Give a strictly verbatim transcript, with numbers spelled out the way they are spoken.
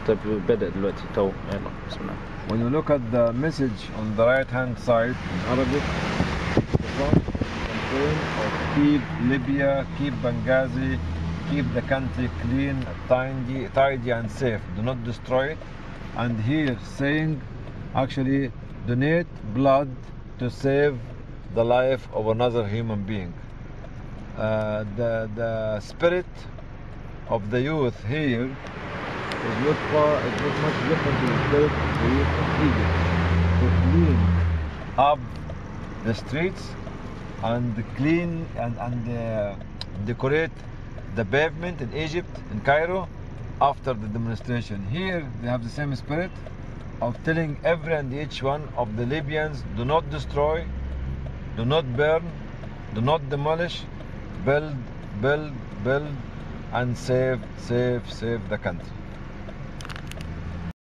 طيب بدأ دلوقتي تو يلا بسم الله. When you look at the message on the right hand side in Arabic, the front campaign of keep Libya, keep Benghazi, keep the country clean, tidy, tidy and safe. Do not destroy it. And here saying, actually, donate blood to save the life of another human being. Uh, the the spirit of the youth here is not far, is not much different to the spirit of the youth of Egypt. To clean up the streets and clean and, and uh, decorate the pavement in Egypt, in Cairo, after the demonstration. Here they have the same spirit of telling every and each one of the Libyans, do not destroy, do not burn, do not demolish, build, build, build, and save, save, save the country.